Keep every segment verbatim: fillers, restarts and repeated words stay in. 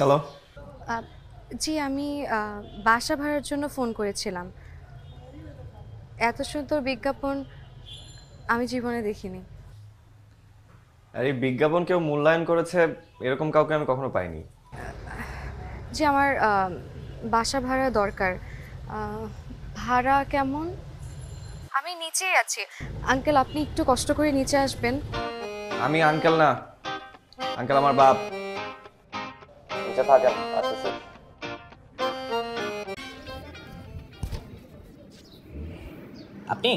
Hello. জি, আমি বাসা ভাড়ার জন্য ফোন করেছিলাম। এত সুন্দর বিজ্ঞাপন আমি জীবনে দেখিনি। আর এই বিজ্ঞাপন কেউ মূল্যায়ন করেছে এরকম কাউকে আমি কখনো পাইনি। জি, আমার বাসা ভাড়া দরকার। ভাড়া কেমন? আমি নিচেই আছি আঙ্কেল, আপনি একটু কষ্ট করে নিচে আসবেন। আমি আঙ্কেল না, আঙ্কেল আমার বাপ। নিচে থাকেন, আসতেছি। আপনি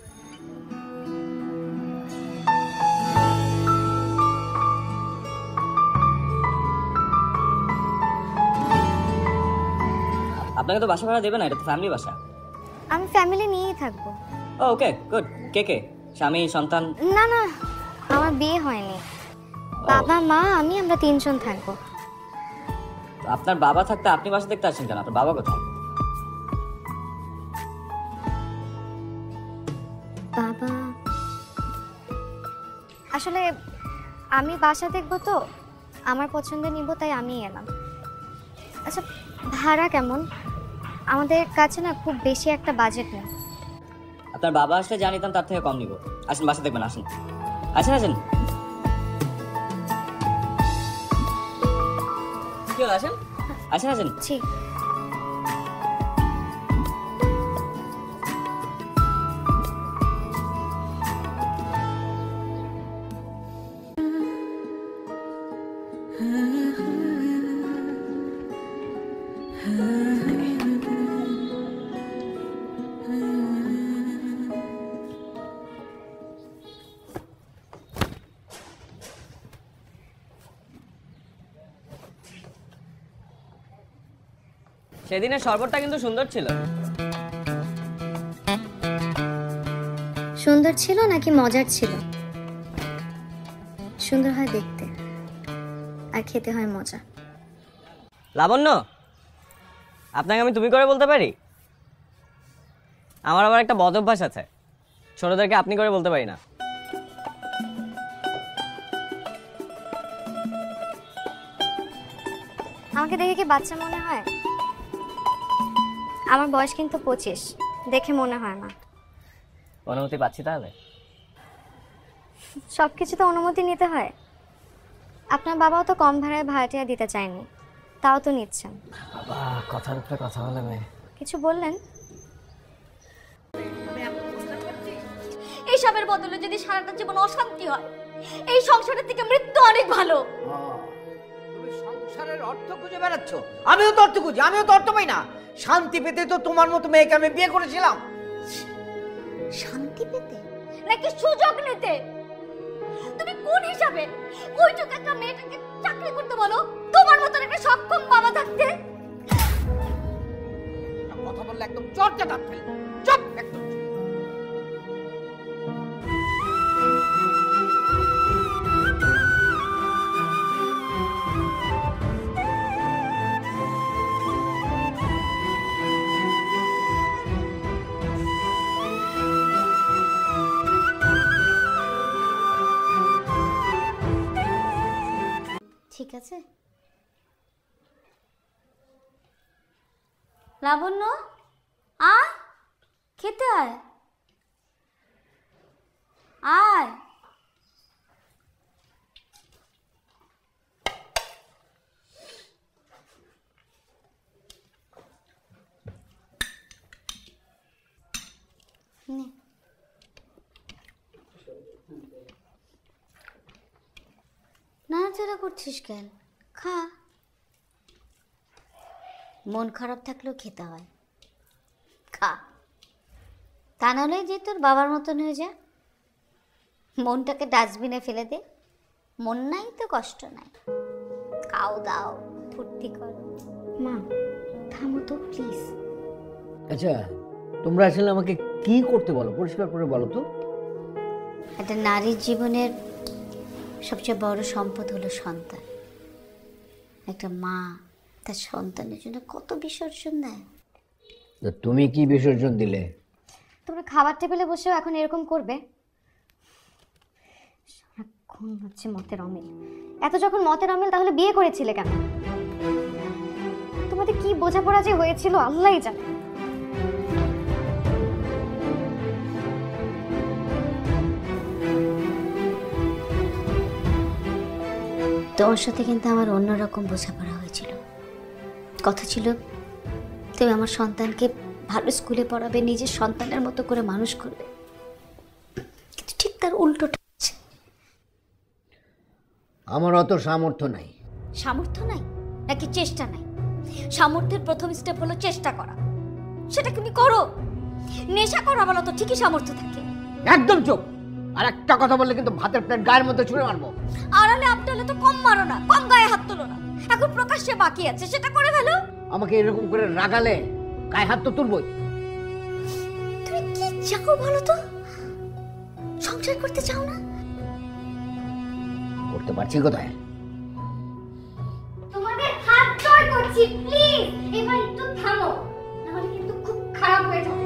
আপনাকে তো বাসা ভাড়া দেবে না, এটা তো ফ্যামিলি বাসা। আমি ফ্যামিলি নিয়েই থাকবো। ও ওকে গুড। কে কে? স্বামী, সন্তান? না না, আমার বিয়ে হয়নি। বাবা মা আমি আমরা তিনজন থাকবো। আপনার বাবা থাকতে আপনি বাসা দেখতে আসছেন কেন? আপনার বাবা কোথায়? বাবা আসলে আমি বাসা দেখবো তো, আমার পছন্দের নিব, তাই আমি এলাম। আচ্ছা, ভাড়া কেমন? আমাদের কাছে না খুব বেশি একটা বাজেট নেই। আপনার বাবা আসলে জানিতাম তার থেকে কম নিব। আসেন বাসা দেখবেন, আসেন আসেন আসেন। কি হলো, আসেন আসেন আসেন। ঠিক সেদিনের শরবতটা কিন্তু সুন্দর ছিল। সুন্দর ছিল নাকি মজার ছিল? সুন্দর হয় দেখতে, আর খেতে হয় মজা। লাবণ্য, আপনাকে আমি তুমি করে বলতে পারি? আমার আবার একটা বদ অভ্যাস আছে, ছোটদেরকে আপনি করে বলতে পারি না। আমাকে দেখে কি বাচ্চা মনে হয়? আমার বয়স কিন্তু পঁচিশ, দেখে মনে হয় না। অনুমতি পাচ্ছি তাহলে? সবকিছু তো অনুমতি নিতে হয়। আপনার বাবাও তো কম ভাড়ায় ভাড়াটিয়া দিতে চায়নি, তাও তো নিচ্ছেন। বাবা, কথার উপরে কথা বলে মেয়ে। কিছু বললেন? এইসবের বদলে যদি সারাটা জীবন অশান্তি হয়, এই সংসারের থেকে মৃত্যু অনেক ভালো। তুমি সংসারের অর্থ খুঁজে বেড়াচ্ছ, আমিও তো অর্থ খুঁজি, আমিও তো অর্থ পাই না। শান্তি পেতে তো তোমার মতো মেয়েকে আমি বিয়ে করেছিলাম। শান্তি পেতে নাকি সুযোগ নিতে? তুমি কোন হিসাবে ওইটুকু একটা মেয়েটাকে চাকরি করতে বলো, তোমার মতন একটা সক্ষম বাবা থাকতে? কথা বললে একদম চর্চা দাঁত ফেলে চুপ একদম। ঠিক আছে লাবণ্য, আয় খেতে আয় আয়। নাড়াচাড়া করছিস কেন? খা। মন খারাপ থাকলেও খেতে হয়, খা। তা নাহলে যে তোর বাবার মতন হয়ে যা, মনটাকে ডাস্টবিনে ফেলে দে। মন নাই তো কষ্ট নাই, খাও দাও ফুর্তি করো। মা থামো তো প্লিজ। আচ্ছা, তোমরা আসলে আমাকে কি করতে বলো, পরিষ্কার করে বলো তো। একটা নারীর জীবনের সবচেয়ে বড় সম্পদ হলো সন্তান। একটা মা তার সন্তানের জন্য কত বিসর্জন দেয়। তুমি কি বিসর্জন দিলে? তোমরা খাবার টেবিলে বসেও এখন এরকম করবে? সারাক্ষণ হচ্ছে মতের অমিল। এত যখন মতের অমিল, তাহলে বিয়ে করেছিলে কেন? তোমাদের কি বোঝাপড়া যে হয়েছিল আল্লাহই জানে। তোমার সাথে কিন্তু আমার অন্যরকম বোঝাপড়া হয়েছিল। কথা ছিল তুমি আমার সন্তানকে ভালো স্কুলে পড়াবে, নিজের সন্তানের মতো করে মানুষ করবে, কিন্তু ঠিক তার উল্টোটা হচ্ছে। আমার অত সামর্থ্য নাই। সামর্থ্য নাই নাকি চেষ্টা নাই? সামর্থ্যের প্রথম স্টেপ হলো চেষ্টা করা, সেটা তুমি করো। নেশা করা বলো তো ঠিকই সামর্থ্য থাকে। একদম চুপ। আর একটা কথা বললে কিন্তু ভাতের প্লেট গায়ের মধ্যে ছুঁড়ে মারবো। আড়ালে আপটালে তো কম মারো না, কম গায়ে হাত তোলো না। এখন প্রকাশ্যে বাকি আছে, সেটা করে ফেলো। আমাকে এরকম করে রাগালে গায়ে হাত তো তুলবই। তুমি কি চাও বলো তো? সংসার করতে চাও না? করতে পারছি কোথায়? তোমাদের হাত জোড় করছি, প্লিজ এবার একটু থামো, নাহলে কিন্তু খুব খারাপ হয়ে যাবে।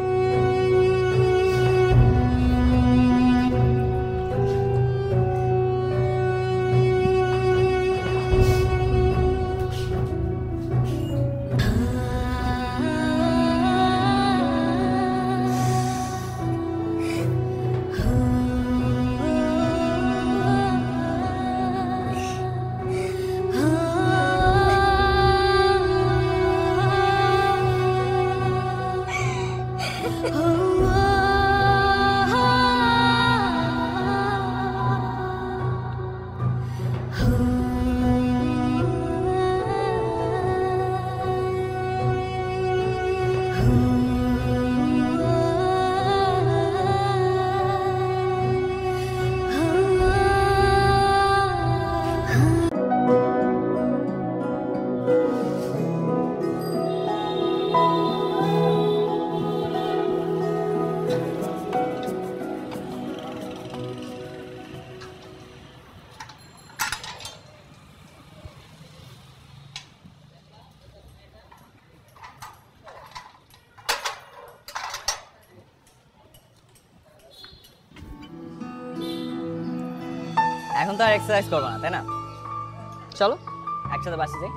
এখন তো আর এক্সারসাইজ করবো না, তাই না? চলো একসাথে বাসে যাই।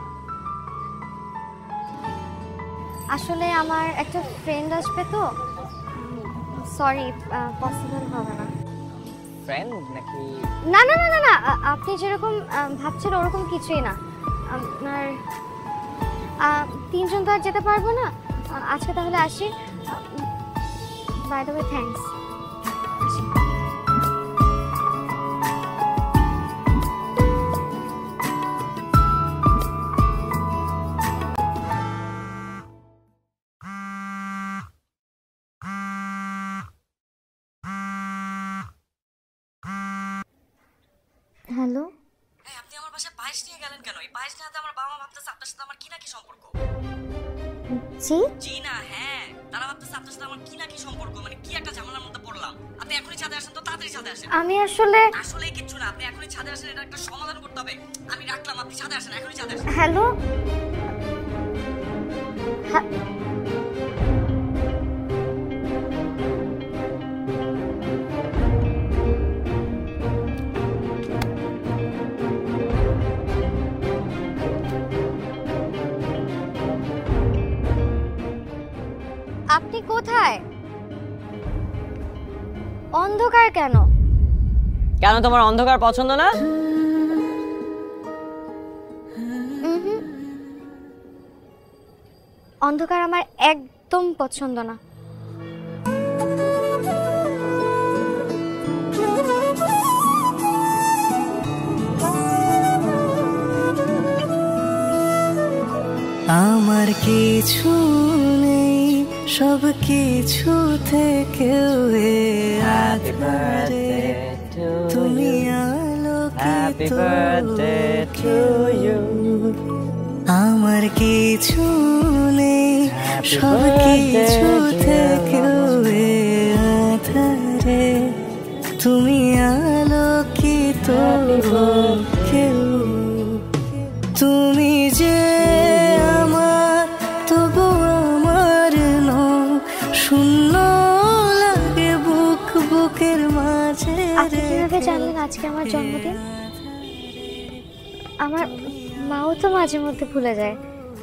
আসলে আমার একটা ফ্রেন্ড আসবে তো, সরি পসিবল হবে না। ফ্রেন্ড নাকি? না না না না না আ- আপনি যেরকম আহ, ভাবছেন ওরকম কিছুই না। আপনার আহ, তিনজন তো আর যেতে পারবো না, আ- আজকে তাহলে আসি। By the way thanks. Hello, এই আপনি আমার বাসায় পায়েস নিয়ে গেলেন কেন? এই পায়েস নিয়ে আমার বাবা মা ভাবতেছে আপনার সাথে আমার কি না কি সম্পর্ক। জি জি না হ্যাঁ, তারা ভাবতেছে আপনার সাথে আমার কি না কি সম্পর্ক, মানে কি একটা ঝামেলার মধ্যে পড়লাম। আপনি এখনই ছাদে আসেন তো, তাড়াতাড়ি ছাদে আসেন। আমি আসলে আসলে কিচ্ছু না, আপনি এখনই ছাদে আসেন, এটা একটা সমাধান করতে হবে। আমি রাখলাম, আপনি ছাদে আসেন, এখনই ছাদে আসেন। হ্যালো আপনি কোথায়? অন্ধকার কেন? কেন তোমার অন্ধকার পছন্দ না? উহুম। অন্ধকার আমার একদম পছন্দ না। আমার কিছু নেই, সব কিছু থেকেও আধারে তুমি আলোকিত। আমার কিছু নেই, সব কিছু থেকেও আধারে তুমি আলোকিত কেউ। তুমি যে আমার তবু আমার নও, শূন্য লাগে বুক বুকের মাঝে। আপনি কিভাবে জানলেন আজকে আমার জন্মদিন? আমার মাও তো মাঝে মধ্যে ভুলে যায়।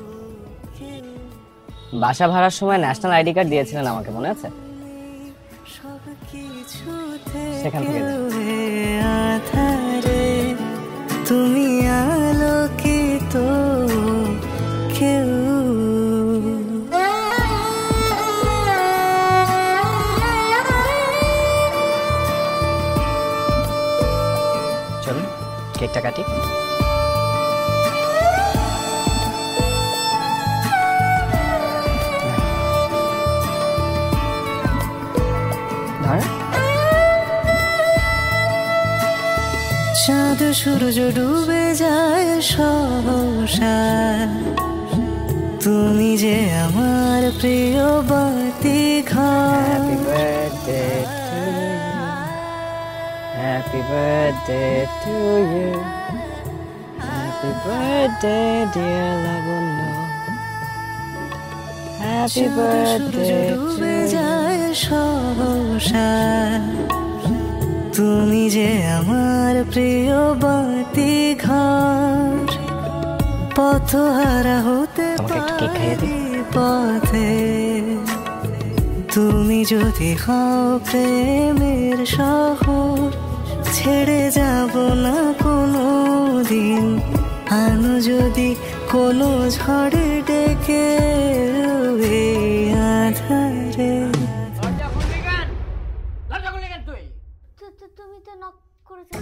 বাসা ভাড়ার সময় ন্যাশনাল আইডি কার্ড দিয়েছিলেন আমাকে, মনে আছে? সেখান থেকে আধারে তুমি আলোকিত কেউ। চলুন কেকটা কাটি। চাঁদ সূর্য ডুবে যায় সহসা, তুমি যে আমার প্রিয় বাতি ঘর। Happy birthday to you. Happy birthday dear Labuno. Happy birthday ডুবে যায় সহসা, তুমি যে আমার প্রিয় বাতি ঘর। পথহারা হতে পারি পথে, তুমি যদি হও প্রেমের শহর। ছেড়ে যাব না কোনো দিন, আনো যদি কোনো ঝড়ে ডেকে আধারে। তুমি তো নক করেছো।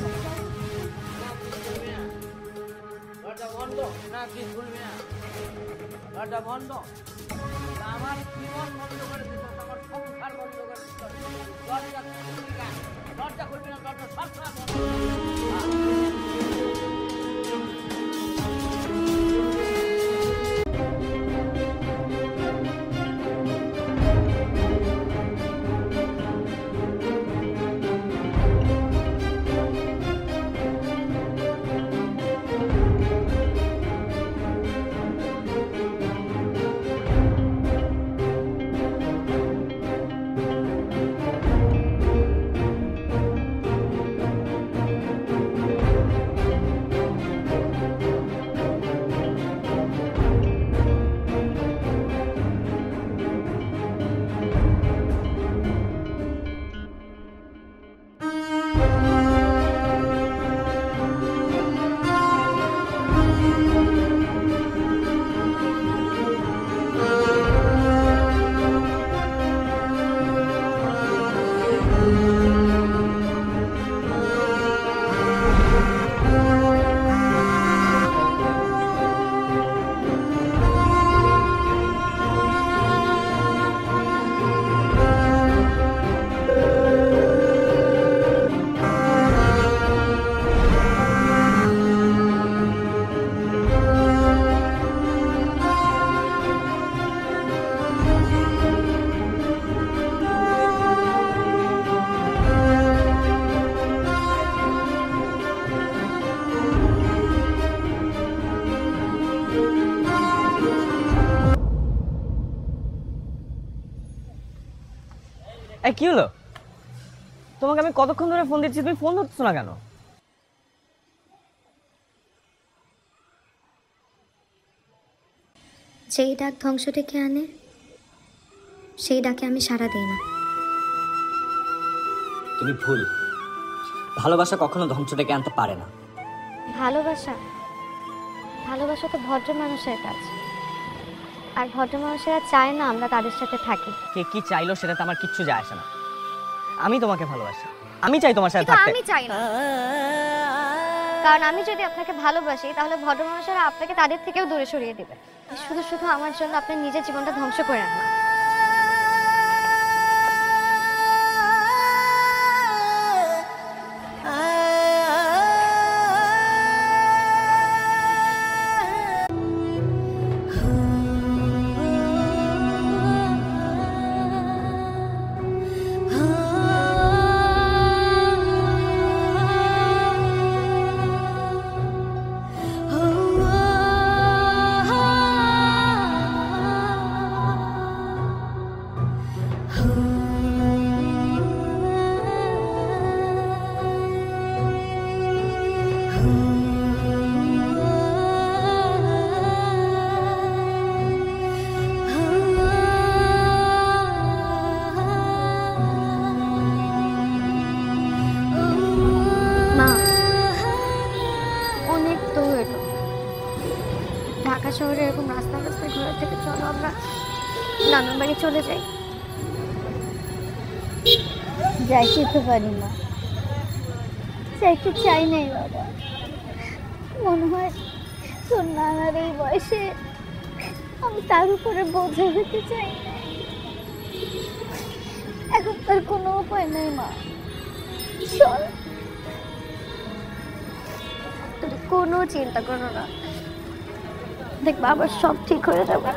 দরজা বন্ধ না, কি খুলবি না? দরজা বন্ধ। আমার জীবন বন্ধ করে দিত, আমার সংসার বন্ধ করে দিত। দরজা খুলবি না, দরজা খুলবি না, দরজা সবসময় বন্ধ। এই কি হলো? তোমাকে আমি কতক্ষণ ধরে ফোন দিচ্ছি, তুমি ফোন ধরছো না কেন? যেই ডাক ধ্বংস ডেকে আনে, সেই ডাকে আমি সাড়া দিই না। তুমি ভুল। ভালোবাসা কখনো ধ্বংস ডেকে আনতে পারে না। ভালোবাসা ভালোবাসা তো ভদ্র মানুষের কাজ, আর ভদ্র মানুষেরা চায় না আমরা তাদের সাথে থাকি। কে কি চাইলো সেটাতে আমার কিচ্ছু যায় আসে না। আমি তোমাকে ভালোবাসি, আমি চাই তোমার সাথে কিন্তু থাকতে। আমি চাই না, কারণ আমি যদি আপনাকে ভালোবাসি তাহলে ভদ্র মানুষেরা আপনাকে তাদের থেকেও দূরে সরিয়ে দিবে। শুধু শুধু আমার জন্য আপনি নিজের জীবনটা ধ্বংস করে না। গ্রামের বাড়ি চলে যাই? যাইতে তো পারি না, যাইতে চাই নাই বাবা। মনে হয় তোর নানার এই বয়সে আমি তার উপরে বোঝা হতে চাই না। এখন তার কোনো উপায় নেই মা। শোন, তুমি কোনো চিন্তা করো না, দেখবা আবার সব ঠিক হয়ে যাবে।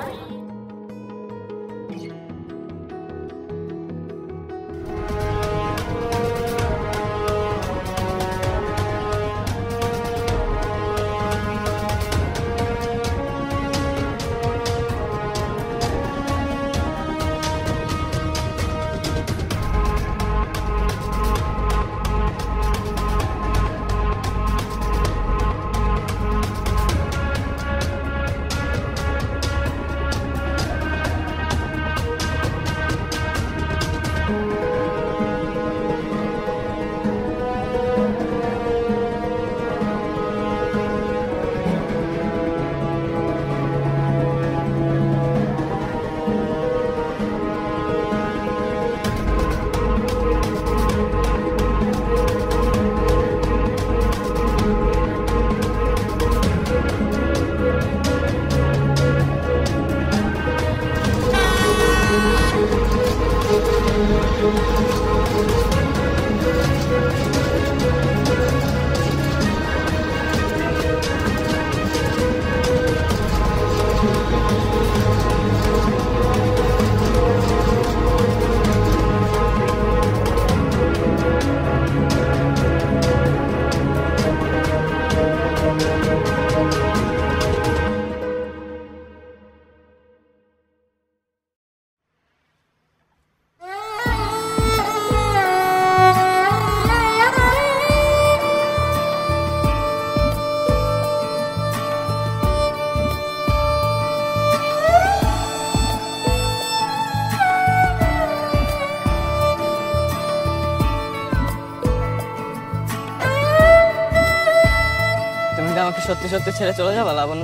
আমাকে সত্যি সত্যি ছেড়ে চলে যাবা লাবণ্য?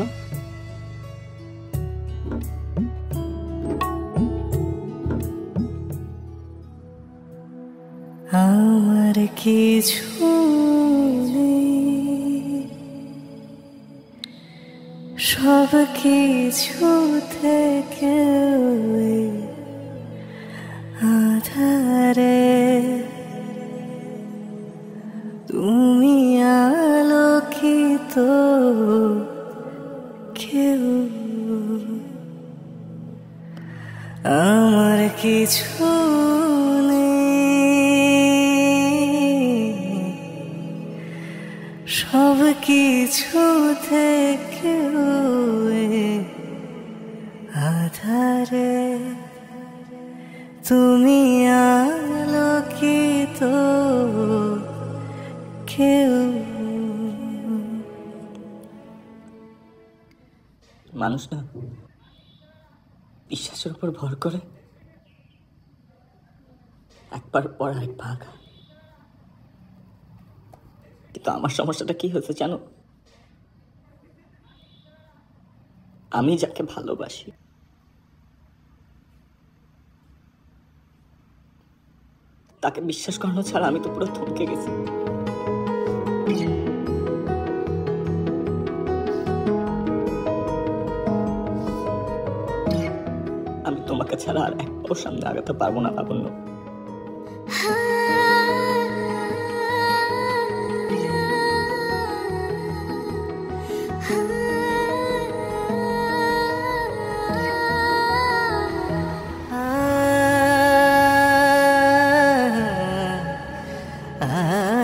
আমার কিছু সব কিছু থেকে আধারে তুমি আলোকিত কেউ। আমার কিছু সব কিছু থেকে আধারে তুমি আলোকিত কেউ। মানুষ না বিশ্বাসের উপর ভর করে একবার পর এক ভাগ। কিন্তু আমার সমস্যাটা কি হয়েছে জানো? আমি যাকে ভালোবাসি তাকে বিশ্বাস করানো ছাড়া আমি তো পুরো থমকে গেছি। আমি তোমাকে ছাড়া আর এক পাও সামনে আগাতে পারবো না লাবণ্য। Ah